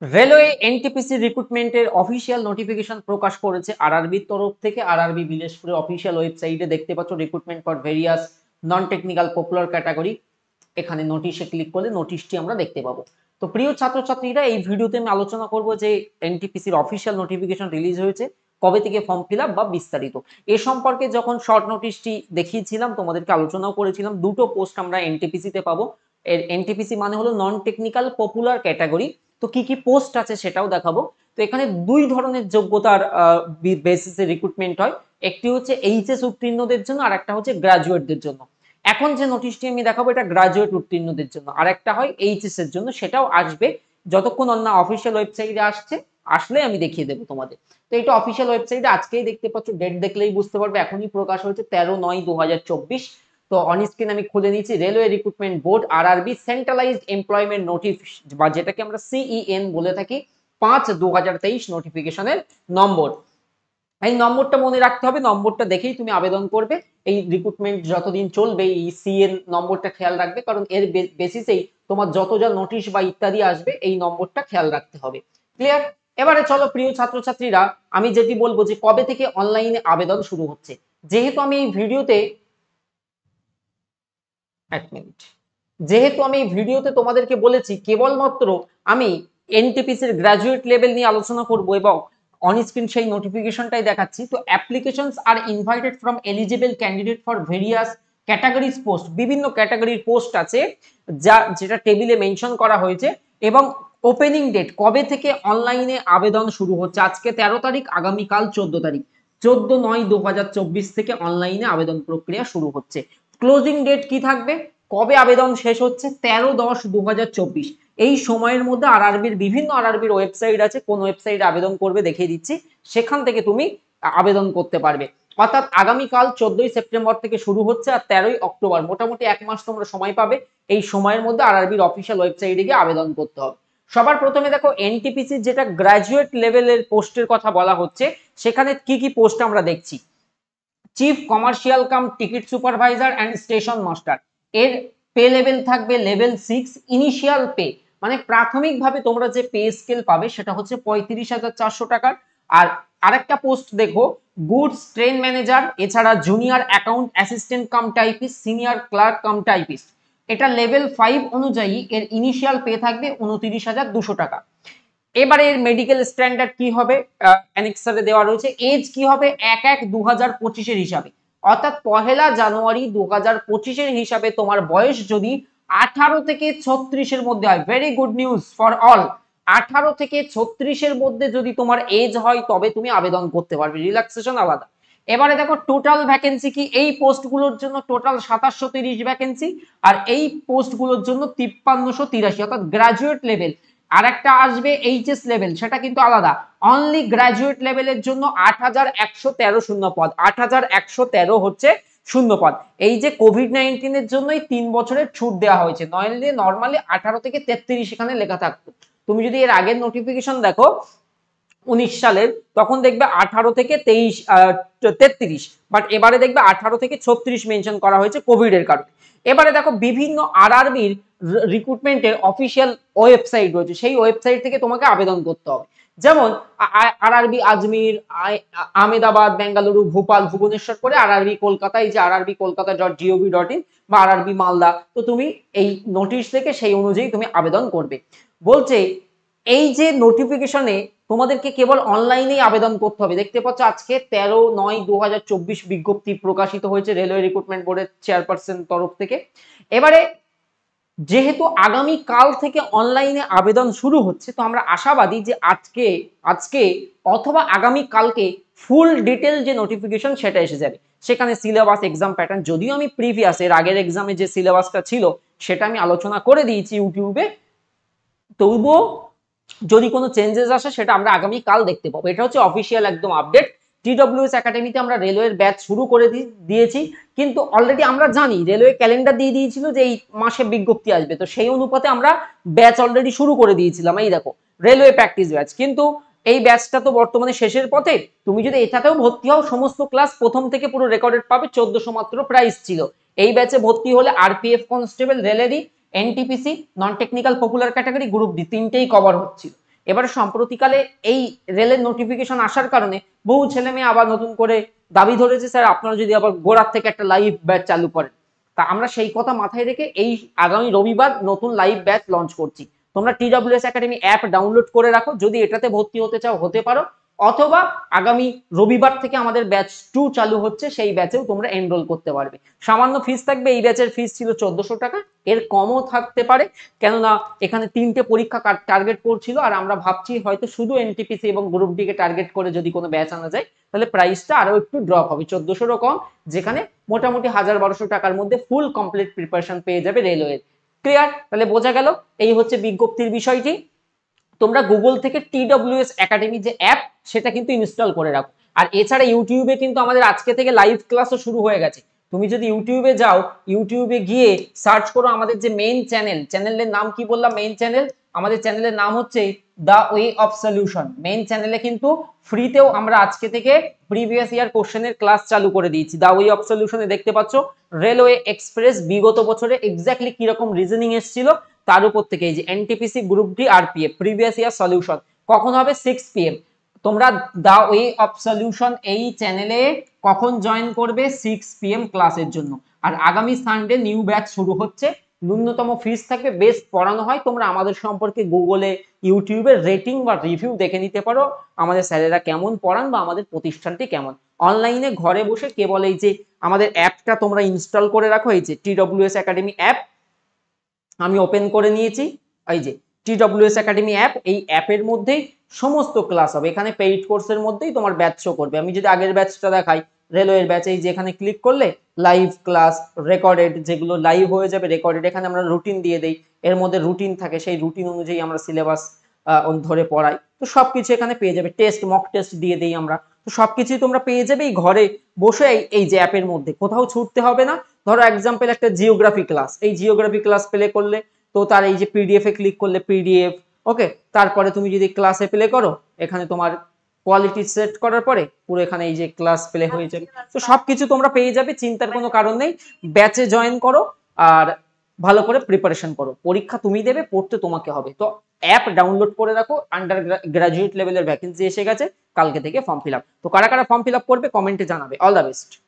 Railway NTPC রিক্রুটমেন্টের official notification প্রকাশ করেছে আরআরবির তরফ থেকে। আরআরবি বিলেশপুরের অফিসিয়াল ওয়েবসাইটে দেখতে পাচ্ছ recruitment for various non technical popular category. এখানে নোটিশে ক্লিক করলে নোটিশটি আমরা দেখতে পাবো। তো প্রিয় ছাত্রছাত্রীরা, এই ভিডিওতে আমি আলোচনা করব যে এনটিপিসির অফিসিয়াল নোটিফিকেশন রিলিজ হয়েছে, কবে থেকে ফর্ম ফিল আপ বা বিস্তারিত এ সম্পর্কে যখন শর্ট নোটিশটি দেখিয়েছিলাম তোমাদেরকে আলোচনাও করেছিলাম। দুটো পোস্ট আমরা এনটিপিসিতে পাবো। এর এনটিপিসি মানে হলো নন টেকনিক্যাল পপুলার ক্যাটাগরি। তো কি কি পোস্ট আছে সেটাও দেখাবো। তো এখানে দুই ধরনের যোগ্যতার বেসিসে রিক্রুটমেন্ট হয়। একটি হচ্ছে এইচএস উত্তীর্ণদের জন্য, আর একটা হচ্ছে গ্রাজুয়েটদের জন্য। এখন যে নোটিশটি আমি দেখাবো এটা গ্রাজুয়েট উত্তীর্ণদের জন্য, আর একটা হয় এইচএস এর জন্য, সেটাও আসবে যতক্ষণ না অফিসিয়াল ওয়েবসাইটে আসলে আমি দেখিয়ে দেবো তোমাদের। তো এটা অফিসিয়াল ওয়েবসাইটে আজকেই দেখতে পাচ্ছ, ডেট দেখলেই বুঝতে পারবে, এখনই প্রকাশ হয়েছে 13/9/2024। তো অন স্ক্রিন আমি খুলে নিয়েছি railway recruitment board RRB centralised employment notice, বা যেটাকে আমরা সিইএন বলে থাকি, 5/2023 নোটিফিকেশনের নম্বর। এই নম্বরটা মনে রাখতে হবে, নম্বরটা দেখেই তুমি আবেদন করবে। এই রিক্রুটমেন্ট যতদিন চলবে এই সিএন নম্বরটা খেয়াল রাখবে, কারণ এর বেসিসেই তোমার যত যা নোটিশ বা ইত্যাদি আসবে এই নম্বরটা খেয়াল রাখতে হবে। ক্লিয়ার? এবারে চলো প্রিয় ছাত্রছাত্রীরা, আমি যেটি বলবো যে কবে থেকে অনলাইনে আবেদন শুরু হচ্ছে। যেহেতু আমি এই ভিডিওতে এক মিনিট যেহেতু আমি এই ভিডিওতে তোমাদেরকে বলেছি কেবলমাত্র আমি এনটিপিসির গ্রাজুয়েট লেভেল নিয়ে আলোচনা করব এবং অন স্ক্রিন সেই নোটিফিকেশনটাই দেখাচ্ছি। তো applications are invited from eligible candidate for various categories post, বিভিন্ন ক্যাটাগরির পোস্ট আছে যেটা টেবিলে মেনশন করা হয়েছে। এবং ওপেনিং ডেট কবে থেকে অনলাইনে আবেদন শুরু হচ্ছে, আজকে 13 তারিখ, আগামীকাল 14 তারিখ, 14/9/2024 থেকে অনলাইনে আবেদন প্রক্রিয়া শুরু হচ্ছে। ক্লোজিং ডেট কি থাকবে, কবে আবেদন শেষ হচ্ছে, 13/10/2024। এই সময়ের মধ্যে আরআরবির বিভিন্ন আরআরবির ওয়েবসাইট আছে, কোন ওয়েবসাইটে আবেদন করবে দেখিয়ে দিচ্ছি, সেখান থেকে তুমি আবেদন করতে পারবে। অর্থাৎ আগামীকাল 14 সেপ্টেম্বর থেকে শুরু হচ্ছে আর 13 অক্টোবর, মোটামুটি 1 মাস তোমরা সময় পাবে। এই সময়ের মধ্যে আরআরবির অফিসিয়াল ওয়েবসাইটে গিয়ে আবেদন করতে হবে। সবার প্রথমে দেখো এনটিপিসি যেটা গ্রাজুয়েট লেভেলের পোস্টের কথা বলা হচ্ছে, সেখানে কি কি পোস্ট আমরা দেখছি। Chief commercial cum ticket supervisor and station master, এর পে লেভেল থাকবে লেভেল 6। ইনিশিয়াল পে মানে প্রাথমিকভাবে তোমরা যে পে স্কেল পাবে সেটা হচ্ছে 35,400 টাকার। আর আরেকটা পোস্ট দেখো, গুডস ট্রেন ম্যানেজার, এছাড়া junior account assistant cum typist, senior clerk cum typist. এটা লেভেল 5 অনুযায়ী এর ইনিশিয়াল পে থাকবে 29,200 টাকা। এবারে এর মেডিকেল স্ট্যান্ডার্ড কি হবে, অ্যানেক্সারে দেওয়া রয়েছে। এজ কি হবে 1/1/2025 হিসাবে, অর্থাৎ 1 জানুয়ারি 2025 হিসাবে তোমার বয়স যদি 18 থেকে 36 মধ্যে হয়, very good news for all. 18 থেকে 36 মধ্যে যদি তোমার এজ হয় তবে তুমি আবেদন করতে পারবে, রিল্যাক্সেশন আলাদা। এবারে দেখো টোটাল ভ্যাকেন্সি কি, এই পোস্টগুলোর জন্য টোটাল 2730 ভ্যাকেন্সি, আর এই পোস্টগুলোর জন্য 5383, অর্থাৎ গ্রাজুয়েট লেভেল। আর একটা আসবে এইচএস লেভেল, সেটা কিন্তু আলাদা। অনলি গ্রাজুয়েট লেভেলের জন্য 8113 শূন্য পদ, 8113 হচ্ছে শূন্য পদ। এই যে কোভিড-19 এর জন্যই 3 বছরের ছুট দেওয়া হয়েছে, নইলে নর্মালি 18 থেকে 33 এখানে লেখা থাকতো। তুমি যদি এর আগের নোটিফিকেশন দেখো 19 সালের, তখন দেখবে 18 থেকে 33, বাট এবারে দেখবে 18 থেকে 36 মেনশন করা হয়েছে কোভিড এর কারণে। এবারে দেখো বিভিন্ন আরআরবির রিক্রুটমেন্টের অফিসিয়াল ওয়েবসাইট রয়েছে, সেই ওয়েবসাইট থেকে তোমাকে আবেদন করতে হবে। যেমন আরআরবি আজমির, আহমেদাবাদ, বেঙ্গালুরু, ভোপাল, ভুবনেশ্বর করে আরআরবি কলকাতা, এই যে আরআরবি কলকাতা.gov.in বা আরআরবি মালদা। তো তুমি এই নোটিশ থেকে সেই অনুযায়ী তুমি আবেদন করবে। বলছে এই যে নোটিফিকেশনে তোমাদেরকে কেবল অনলাইনেই আবেদন করতে হবে। দেখতে পাচ্ছ আজকে 13/9/2024 বিজ্ঞপ্তি প্রকাশিত হয়েছে রেলওয়ে রিক্রুটমেন্ট বোর্ডের চেয়ারপারসন তরফ থেকে। এবারে যেহেতু আগামী কাল থেকে অনলাইনে আবেদন শুরু হচ্ছে, তো আমরা আশাবাদী যে আজকে অথবা আগামী কালকে ফুল ডিটেল যে নোটিফিকেশন সেটা এসে যাবে। সেখানে সিলেবাস, এক্সাম প্যাটার্ন, যদিও আমি প্রিভিয়াস এর আগের এক্সামে যে সিলেবাসটা ছিল সেটা আমি আলোচনা করে দিয়েছি ইউটিউবে, তবুও যদি কোনো চেঞ্জেস আসে সেটা আমরা আগামী কাল দেখতে পাবো। এটা হচ্ছে অফিসিয়াল একদম আপডেট। টিডব্লিউএস একাডেমিতে আমরা রেলওয়ের ব্যাচ শুরু করে দিয়েছি, কিন্তু অলরেডি আমরা জানি রেলওয়ে ক্যালেন্ডার দিয়ে দিয়েছিল যে এই মাসে বিজ্ঞপ্তি আসবে, তো সেই অনুপাতে আমরা ব্যাচ অলরেডি শুরু করে দিয়েছিলাম। এই দেখো রেলওয়ে প্র্যাকটিস ব্যাচ, কিন্তু এই ব্যাচটা তো বর্তমানে শেষের পথে। তুমি যদি এটাতেও ভর্তি হও সমস্ত ক্লাস প্রথম থেকে পুরো রেকর্ডেড পাবে, 1400 মাত্র প্রাইস ছিল। এই ব্যাচে ভর্তি হলে আরপিএফ কনস্টেবল, রেলেরই, NTPC, non technical popular category, group D, তিনটেই কভার হচ্ছিল। এবারে সম্প্রতিকালে এই রেলের নোটিফিকেশন আসার কারণে বহু ছেলে মেয়ে আবার নতুন করে দাবি ধরেছে, স্যার আপনারা যদি আবার গোড়ার থেকে একটা লাইভ ব্যাচ চালু করেন। তা আমরা সেই কথা মাথায় রেখে এই আগামী রবিবার নতুন লাইভ ব্যাচ লঞ্চ করছি। তোমরা TWS একাডেমি অ্যাপ ডাউনলোড করে রাখো, যদি এটাতে ভর্তি হতে চাও হতে পারো, অথবা আগামী রবিবার থেকে আমাদের ব্যাচ 2 চালু হচ্ছে, সেই ব্যাচেও তোমরা এনরোল করতে পারবে। সামান্য ফিস থাকবে, এই ব্যাচের ফিস ছিল 1400 টাকা, এর কমও থাকতে পারে, কেননা এখানে 3টে পরীক্ষা টার্গেট করছিল, আর আমরা ভাবছি হয়তো শুধু এনটিপিসি এবং গ্রুপ ডি কে টার্গেট করে যদি কোনো ব্যাচ আনা যায় তাহলে প্রাইসটা আরো একটু ড্রপ হবে, 1400 কম, যেখানে মোটামুটি 1000-1200 টাকার মধ্যে ফুল কমপ্লিট প্রিপারেশন পেয়ে যাবে রেলওয়ে। ক্লিয়ার? তাহলে বোঝা গেল এই হচ্ছে বিজ্ঞপ্তির বিষয়টি। তোমরা গুগল থেকে TWS একাডেমি যে অ্যাপ সেটা কিন্তু ইনস্টল করে রাখো। আর এছাড়া ইউটিউবে কিন্তু আমাদের আজকে থেকে লাইভ ক্লাসও শুরু হয়ে গেছে। তুমি যদি ইউটিউবে যাও, ইউটিউবে গিয়ে সার্চ করো আমাদের যে মেইন চ্যানেলের নাম কি বললাম, মেইন চ্যানেল, আমাদের চ্যানেলের নাম হচ্ছে the way of solution. Main চ্যানেলে কিন্তু ফ্রিতেও আমরা আজকে থেকে প্রিভিয়াস ইয়ার কোশ্চেনের ক্লাস চালু করে দিয়েছি। দ্য ওয়ে অফ সলিউশনে দেখতে পাচ্ছ রেলওয়ে এক্সপ্রেস বিগত বছরে এক্স্যাক্টলি কিরকম রিজনিং এসেছিল তার উপর থেকে এই যে NTPC group D RPF previous year solution কখন হবে 6 PM। তোমরা দা ওয়ে অফ সলিউশন এই চ্যানেলে কখন জয়েন করবে 6 PM ক্লাসের জন্য। আর আগামী সানডে নিউ ব্যাচ শুরু হচ্ছে, ন্যূনতম ফিস থাকবে, বেশ পড়ানো হয়। তোমরা আমাদের সম্পর্কে গুগলে ইউটিউবে রেটিং বা রিভিউ দেখে নিতে পারো, আমাদের স্যারেরা কেমন পড়ান বা আমাদের প্রতিষ্ঠানটি কেমন। অনলাইনে ঘরে বসে কেবল এই যে আমাদের অ্যাপটা তোমরা ইনস্টল করে রাখো, এই যে TWS একাডেমি অ্যাপ আমি ওপেন করে নিয়েছি, এই যে TWS একাডেমি অ্যাপ, এই অ্যাপের মধ্যেই সমস্ত ক্লাস হবে। এখানে পেইড কোর্সের মধ্যেই তোমার ব্যাচ শো করবে। আমি যদি আগের ব্যাচটা দেখাই, রেলওয়ের ব্যাচ, এই যে এখানে ক্লিক করলে লাইভ ক্লাস রেকর্ডেড, যেগুলো লাইভ হয়ে যাবে রেকর্ডেড, এখানে আমরা রুটিন দিয়ে দেই, এর মধ্যে রুটিন থাকে, সেই রুটিন অনুযায়ী আমরা সিলেবাস ধরে পড়াই। তো সবকিছু এখানে পেয়ে যাবে, টেস্ট মক টেস্ট দিয়ে দেই আমরা। তো সবকিছুই তোমরা পেয়ে যাবে এই ঘরে বসে, এই যে অ্যাপের মধ্যে, কোথাও ছুটতে হবে না। ধরো এক্সাম্পল একটা জিওগ্রাফি ক্লাস, এই জিওগ্রাফি ক্লাস প্লে করলে তো তার এই যে পিডিএফ এ ক্লিক করলে পিডিএফ, ওকে, তারপরে তুমি যদি ক্লাসে প্লে করো, এখানে তোমার কোয়ালিটি সেট করার পরে পুরো এখানে এই যে ক্লাস প্লে হয়ে যাবে। তো সবকিছু তোমরা পেয়ে যাবে, চিন্তার কোনো কারণ নেই। ব্যাচে জয়েন করো আর ভালো করে প্রিপারেশন করো, পরীক্ষা তুমি দেবে, পড়তে তোমাকে হবে। তো অ্যাপ ডাউনলোড করে রাখো, আন্ডার গ্রাজুয়েট লেভেলের ভ্যাকেন্সি এসে গেছে, কালকে থেকে ফর্ম ফিল আপ। তো কারা কারা ফর্ম ফিল আপ করবে কমেন্টে জানাবে। All the best.